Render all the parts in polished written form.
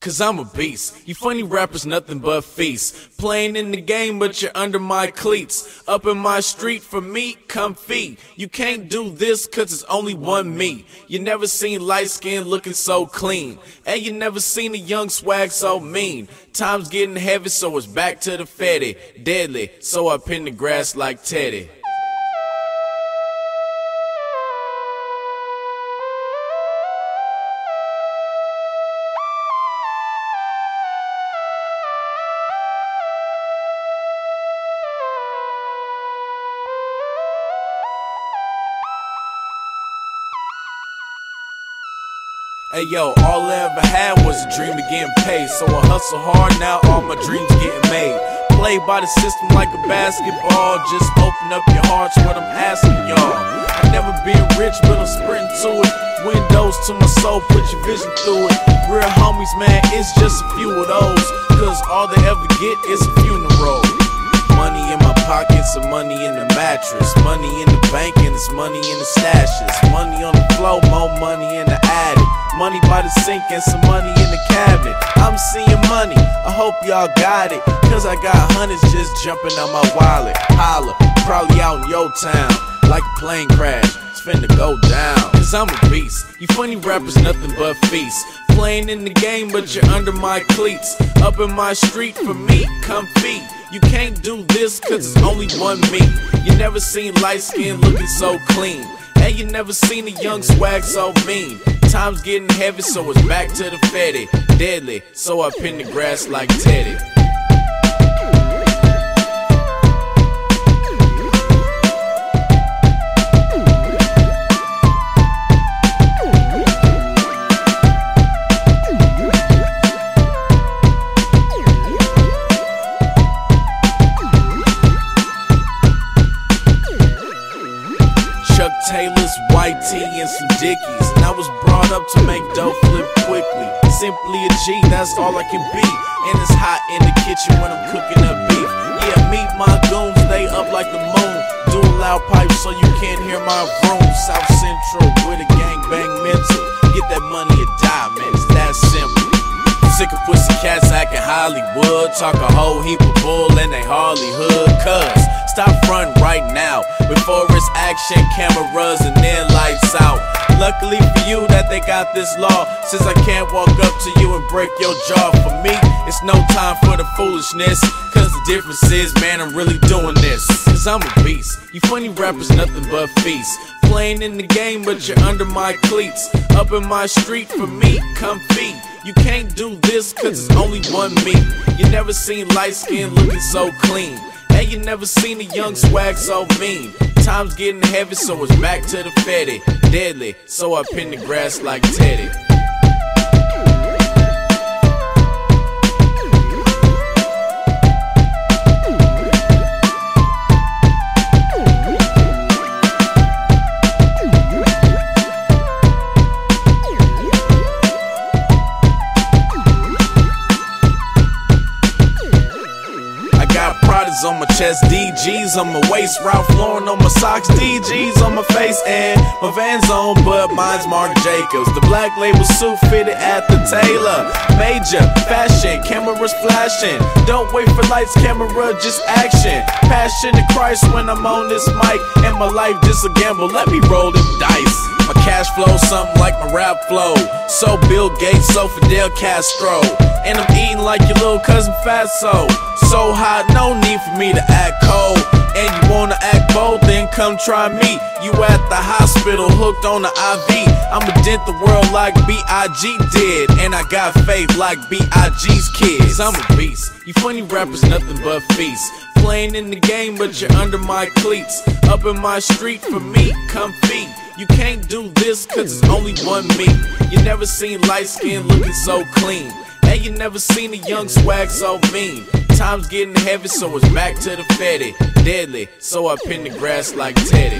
Cause I'm a beast. You funny rappers nothing but feasts. Playing in the game but you're under my cleats. Up in my street for me, comfy. You can't do this cause it's only one me. You never seen light skin looking so clean. And you never seen a young swag so mean. Time's getting heavy so it's back to the fetty. Deadly, so I pin the grass like Teddy. Hey yo, all I ever had was a dream of getting paid. So I hustle hard, now all my dreams getting made. Play by the system like a basketball. Just open up your hearts, what I'm asking y'all. I've never been rich, but I'm sprinting to it. Windows to my soul, put your vision through it. Real homies, man, it's just a few of those. Cause all they ever get is a funeral. Money in my pockets and money in the mattress. Money in the bank and it's money in the stashes. Money on the floor, more money in the attic. Money by the sink and some money in the cabinet. I'm seeing money, I hope y'all got it. Cause I got hundreds just jumping on my wallet. Holla, probably out in your town. Like a plane crash, it's finna go down. Cause I'm a beast, you funny rappers nothing but feasts. Playing in the game but you're under my cleats. Up in my street for me, comfy. You can't do this cause it's only one me. You never seen light skin looking so clean. And you never seen a young swag so mean. Time's getting heavy so it's back to the fetty. Deadly, so I pin the grass like Teddy. Chuck Taylor's, white tee, and some Dickies. And I was brought up to make dough flip quickly. Simply a G, that's all I can be. And it's hot in the kitchen when I'm cooking up beef. Yeah, meet my goons, they up like the moon. Do a loud pipe so you can't hear my vroom. South Central with a gangbang mental. Get that money or die, man, it's that simple. Sick of pussy cats acting Hollywood. Talk a whole heap of bull and they hardly hood. Cuz stop frontin' right now before it's action, cameras, and then lights out. Luckily for you that they got this law, since I can't walk up to you and break your jaw. For me, it's no time for the foolishness. Cause the difference is, man, I'm really doing this. Cause I'm a beast, you funny rappers nothing but feasts. Playing in the game but you're under my cleats. Up in my street for me, comfy. You can't do this cause it's only one me. You never seen light skin looking so clean. And you never seen a young swag so mean. Time's getting heavy so it's back to the fetty. Deadly, so I pin the grass like Teddy. On my chest, DGs on my waist, Ralph Lauren on my socks, DGs on my face, and my Vans on, but mine's Marc Jacobs. The black label suit fitted at the tailor. Major fashion, cameras flashing. Don't wait for lights, camera, just action. Passion to Christ when I'm on this mic, and my life just a gamble. Let me roll the dice. My cash flow something like my rap flow. So Bill Gates, so Fidel Castro. And I'm eating like your little cousin Fatso. So hot, no need for me to act cold. And you wanna act bold, then come try me. You at the hospital, hooked on the IV. I'ma dent the world like B.I.G. did. And I got faith like B.I.G.'s kids. I'm a beast, you funny rappers nothing but feasts. Playing in the game but you're under my cleats. Up in my street for me, comfy. You can't do this cause it's only one me. You never seen light skin looking so clean. And you never seen a young swag so mean. Time's getting heavy so it's back to the fetty. Deadly, so I pin the grass like Teddy.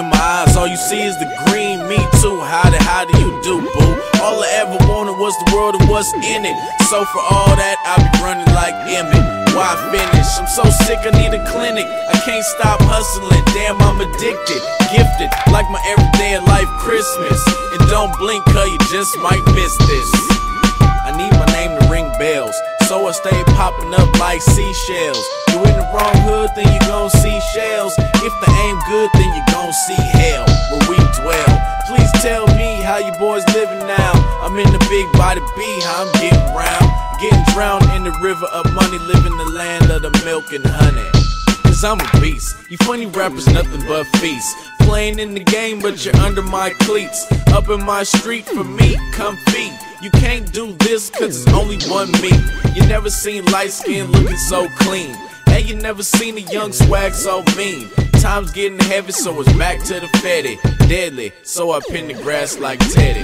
in my eyes, all you see is the green. Me too, how do you do, boo? All I ever wanted was the world and what's in it. So for all that, I be running like Emmett. Why finish? I'm so sick, I need a clinic. I can't stop hustling, damn, I'm addicted. Gifted, like my everyday life Christmas. And don't blink, cause you just might miss this. I need my name to ring bells, so I stay popping up like seashells. You in the wrong hood, then you gon' see shells. If the aim good, then you gon' see hell where we dwell. Please tell me how you boys living now. I'm in the big body B, how I'm getting round. Getting drowned in the river of money, living the land of the milk and honey. Cause I'm a beast, you funny rappers nothing but feast. Playing in the game but you're under my cleats. Up in my street for me, come feed. You can't do this cause it's only one me. You never seen light skin looking so clean. Hey, you never seen a young swag so mean. Time's getting heavy, so it's back to the fetty. Deadly, so I pin the grass like Teddy.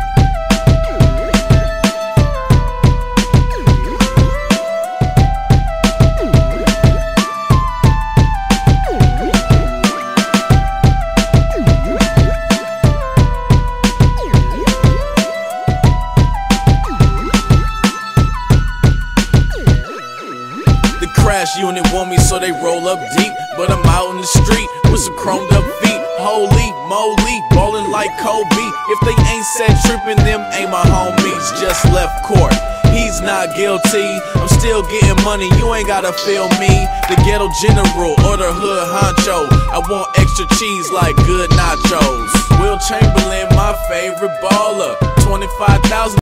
Crash unit want me, so they roll up deep. But I'm out in the street with some chromed up feet. Holy moly, ballin' like Kobe. If they ain't set trippin', them ain't my homies. Just left court, he's not guilty. I'm still getting money, you ain't gotta feel me. The ghetto general or the hood honcho. I want extra cheese like good nachos. Will Chamberlain, my favorite baller. 25,000